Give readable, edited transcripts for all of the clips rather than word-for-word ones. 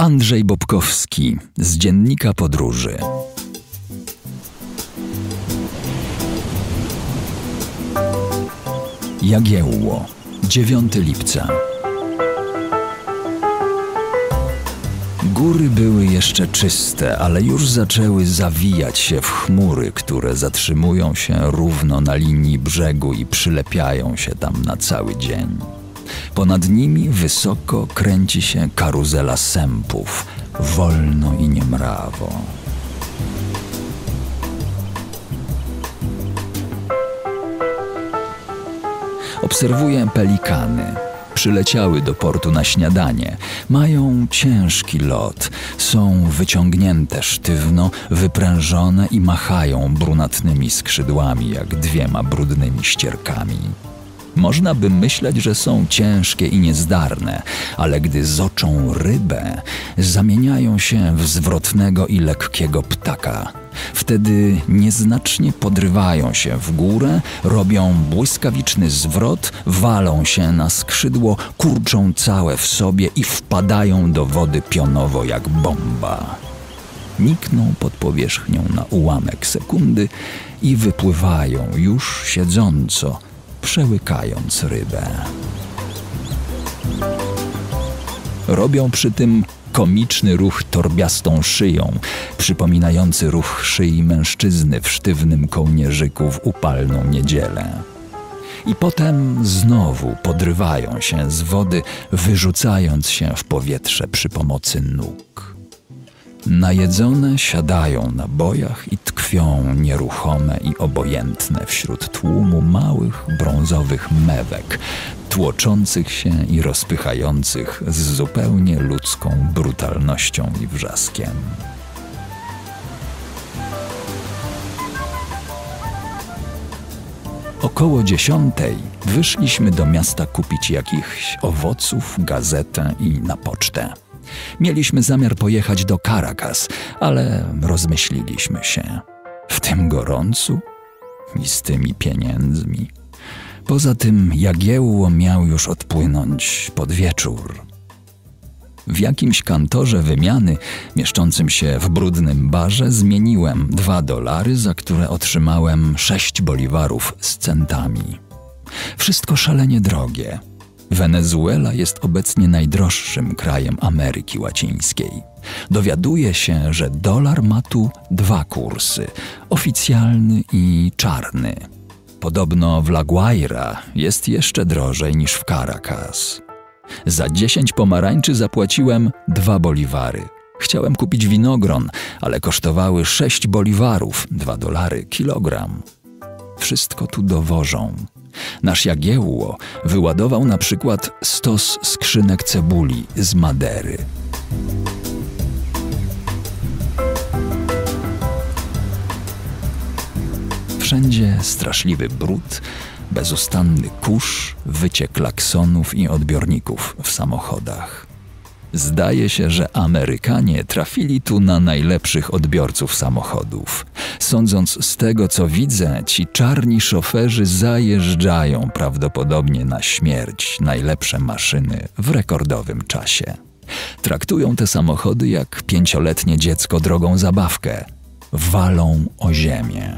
Andrzej Bobkowski z Dziennika Podróży. Jagiełło, 9 lipca. Góry były jeszcze czyste, ale już zaczęły zawijać się w chmury, które zatrzymują się równo na linii brzegu i przylepiają się tam na cały dzień. Ponad nimi wysoko kręci się karuzela sępów, wolno i niemrawo. Obserwuję pelikany. Przyleciały do portu na śniadanie. Mają ciężki lot. Są wyciągnięte sztywno, wyprężone i machają brunatnymi skrzydłami jak 2 brudnymi ścierkami. Można by myśleć, że są ciężkie i niezdarne, ale gdy zoczą rybę, zamieniają się w zwrotnego i lekkiego ptaka. Wtedy nieznacznie podrywają się w górę, robią błyskawiczny zwrot, walą się na skrzydło, kurczą całe w sobie i wpadają do wody pionowo jak bomba. Nikną pod powierzchnią na ułamek sekundy i wypływają już siedząco, przełykając rybę. Robią przy tym komiczny ruch torbiastą szyją, przypominający ruch szyi mężczyzny w sztywnym kołnierzyku w upalną niedzielę. I potem znowu podrywają się z wody, wyrzucając się w powietrze przy pomocy nóg. Najedzone siadają na bojach i tkwią nieruchome i obojętne wśród tłumu małych brązowych mewek, tłoczących się i rozpychających z zupełnie ludzką brutalnością i wrzaskiem. Około 10 wyszliśmy do miasta kupić jakichś owoców, gazetę i na pocztę. Mieliśmy zamiar pojechać do Caracas, ale rozmyśliliśmy się. W tym gorącu i z tymi pieniędzmi. Poza tym Jagiełło miał już odpłynąć pod wieczór. W jakimś kantorze wymiany, mieszczącym się w brudnym barze, zmieniłem $2, za które otrzymałem 6 boliwarów z centami. Wszystko szalenie drogie. Wenezuela jest obecnie najdroższym krajem Ameryki Łacińskiej. Dowiaduję się, że dolar ma tu 2 kursy, oficjalny i czarny. Podobno w La Guaira jest jeszcze drożej niż w Caracas. Za 10 pomarańczy zapłaciłem 2 boliwary. Chciałem kupić winogron, ale kosztowały 6 boliwarów, $2 kilogram. Wszystko tu dowożą. Nasz Jagiełło wyładował na przykład 100 skrzynek cebuli z Madery. Wszędzie straszliwy brud, bezustanny kurz, wycie klaksonów i odbiorników w samochodach. Zdaje się, że Amerykanie trafili tu na najlepszych odbiorców samochodów. Sądząc z tego, co widzę, ci czarni szoferzy zajeżdżają prawdopodobnie na śmierć najlepsze maszyny w rekordowym czasie. Traktują te samochody jak 5-letnie dziecko drogą zabawkę. Walą o ziemię.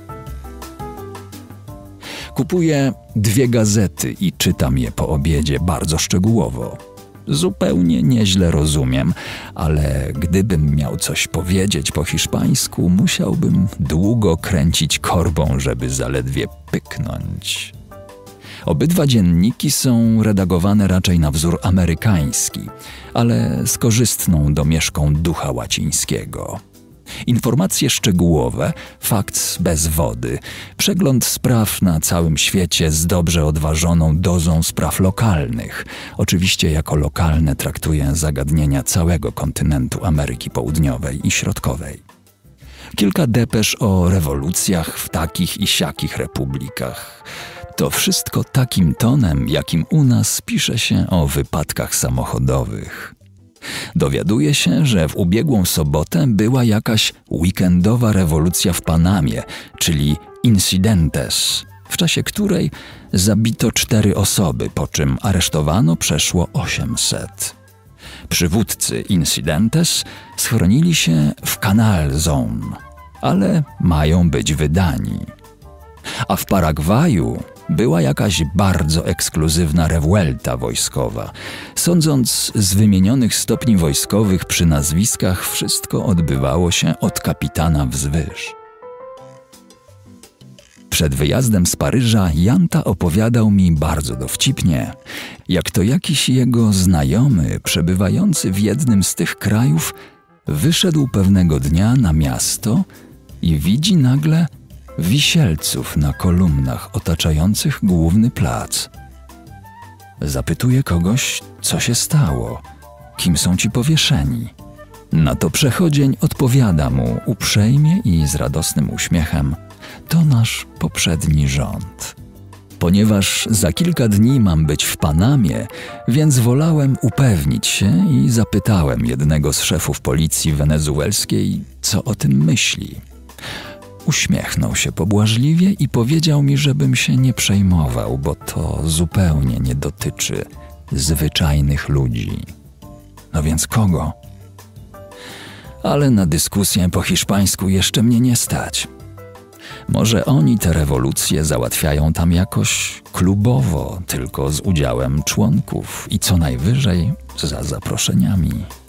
Kupuję 2 gazety i czytam je po obiedzie bardzo szczegółowo. Zupełnie nieźle rozumiem, ale gdybym miał coś powiedzieć po hiszpańsku, musiałbym długo kręcić korbą, żeby zaledwie pyknąć. Obydwa dzienniki są redagowane raczej na wzór amerykański, ale z korzystną domieszką ducha łacińskiego. Informacje szczegółowe, fakt bez wody, przegląd spraw na całym świecie z dobrze odważoną dozą spraw lokalnych. Oczywiście jako lokalne traktuję zagadnienia całego kontynentu Ameryki Południowej i Środkowej. Kilka depesz o rewolucjach w takich i siakich republikach. To wszystko takim tonem, jakim u nas pisze się o wypadkach samochodowych. Dowiaduję się, że w ubiegłą sobotę była jakaś weekendowa rewolucja w Panamie, czyli Incidentes, w czasie której zabito 4 osoby, po czym aresztowano przeszło 800. Przywódcy Incidentes schronili się w Canal Zone, ale mają być wydani. A w Paragwaju była jakaś bardzo ekskluzywna rewuelta wojskowa. Sądząc z wymienionych stopni wojskowych przy nazwiskach, wszystko odbywało się od kapitana wzwyż. Przed wyjazdem z Paryża Janta opowiadał mi bardzo dowcipnie, jak to jakiś jego znajomy przebywający w jednym z tych krajów wyszedł pewnego dnia na miasto i widzi nagle wisielców na kolumnach otaczających główny plac. Zapytuje kogoś, co się stało, kim są ci powieszeni. Na to przechodzień odpowiada mu uprzejmie i z radosnym uśmiechem: to nasz poprzedni rząd. Ponieważ za kilka dni mam być w Panamie, więc wolałem upewnić się i zapytałem jednego z szefów policji wenezuelskiej, co o tym myśli. Uśmiechnął się pobłażliwie i powiedział mi, żebym się nie przejmował, bo to zupełnie nie dotyczy zwyczajnych ludzi. No więc kogo? Ale na dyskusję po hiszpańsku jeszcze mnie nie stać. Może oni te rewolucje załatwiają tam jakoś klubowo, tylko z udziałem członków i co najwyżej za zaproszeniami.